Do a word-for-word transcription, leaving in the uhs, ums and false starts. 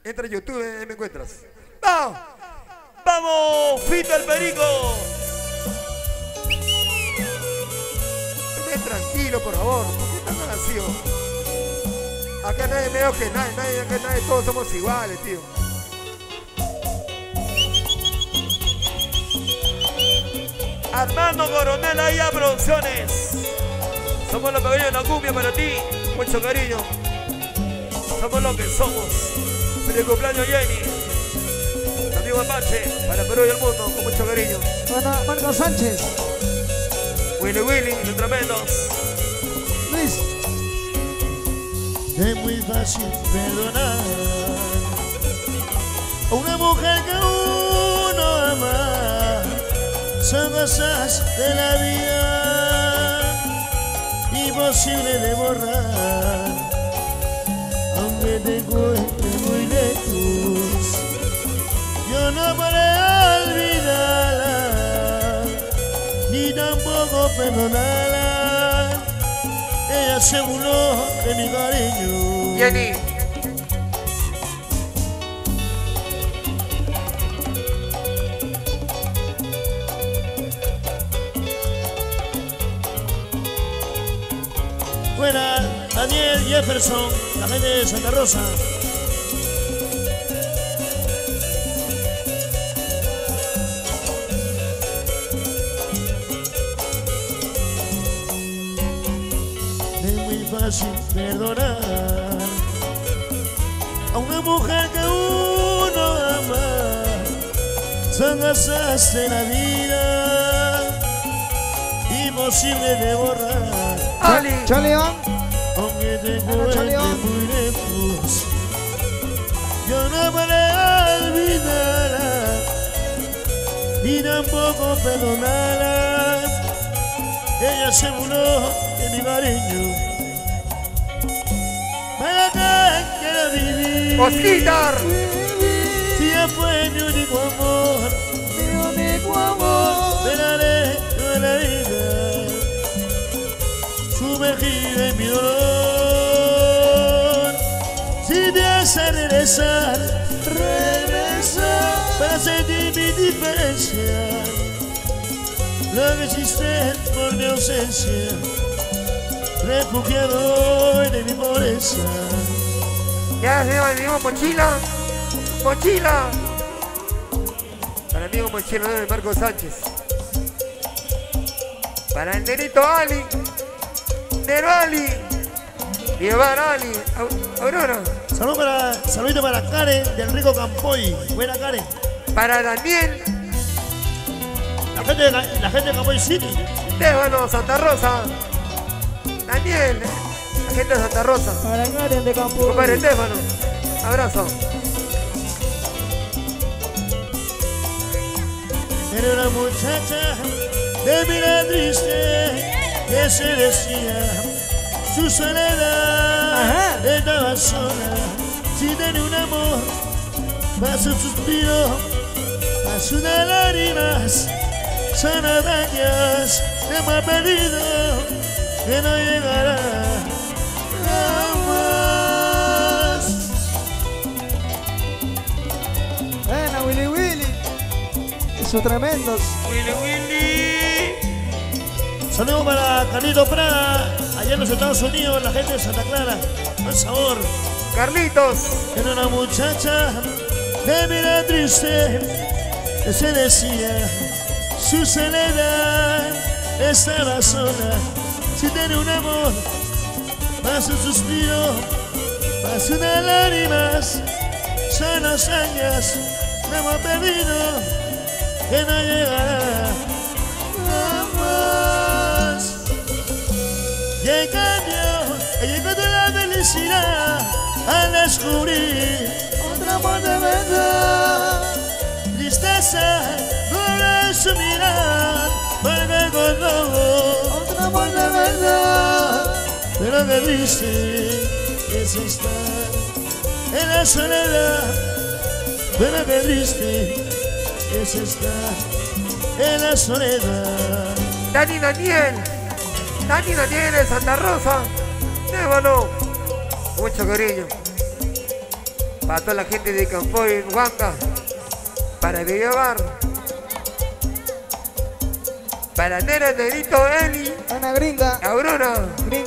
Entra a YouTube y me encuentras. ¡Vamos! ¡Vamos, Fito el Perico! Ven tranquilo, por favor. ¿Por qué tan vacío? Acá nadie me oje, nadie, nadie, acá nadie, todos somos iguales, tío. Armando Coronel ahí a Producciones. Somos los pequeños de la cumbia para ti. Mucho cariño. Somos lo que somos. Feliz cumpleaños, Jenny. Tu amigo Apache, para Perú y el mundo, con mucho cariño. Para Marco Sánchez. Willy Willy, los tremendos. Luis. Es muy fácil perdonar a una mujer que uno ama. Son cosas de la vida imposible de borrar, aunque te encuentre muy lejos. Yo no podré olvidarla, ni tampoco perdonarla. Ella se burló de mi cariño. Jenny. Fuera Daniel Jefferson, la gente de Santa Rosa. Es muy fácil perdonar a una mujer que uno ama. Son cosas de la vida imposible de borrar. Ali. Chaleón. Aunque te Ana encuentre Chaleón. muy lejos, yo no podré olvidarla, ni tampoco perdonarla. Ella se burló de mi cariño. ¿Para qué quiero vivir? Osquitar. Si ya fue mi único amor, Mi único amor. pelaré toda la vida, sumergida en mi dolor. Si me hace regresar, regresar para sentir mi diferencia, lo que existe por mi ausencia, refugiado de mi pobreza. Ya se llama mi amigo Mochila. Mochila. Para el amigo Mochila de Marco Sánchez. Para el negrito Ali. Nero Ali. Llevar Ali. Au- Aurora. Salud para, saludito para Karen del Rico Campoy. Buena Karen. Para Daniel. La gente de, la gente de Campoy City. Tébano, Santa Rosa. Daniel. La gente de Santa Rosa. Para Karen de Campo. Compadre Tébano. Abrazo. Era una muchacha de mirada triste que se decía su soledad. Ajá. Estaba sola, sin tener un amor, más un suspiro, más unas lágrimas, son arañas de mal perdido que no llegará jamás. Buena, Willy Willy. Y sus tremendos. Willy Willy. Saludos para Carlito Prada, allá en los Estados Unidos, la gente de Santa Clara, por favor. Carlitos. Era una muchacha de mirada triste que se decía su soledad, estaba sola, sin tener un amor, más un suspiro, más unas lágrimas, son los años me hemos perdido, que no llegará jamás. Y en cambio, ella encontró la felicidad al descubrir Otro amor de verdad. tristeza, dolor en su mirar, porque encontró Otro amor de verdad. pero qué triste es estar en la soledad, pero qué triste es estar en la soledad. Dani Daniel. Dani Daniel de Santa Rosa. Tébano. Mucho cariño. Para toda la gente de Campoy, Huanca. Para Villavar. Para Nera, Negrito, Eli. Ana gringa. Aurora. Gringa.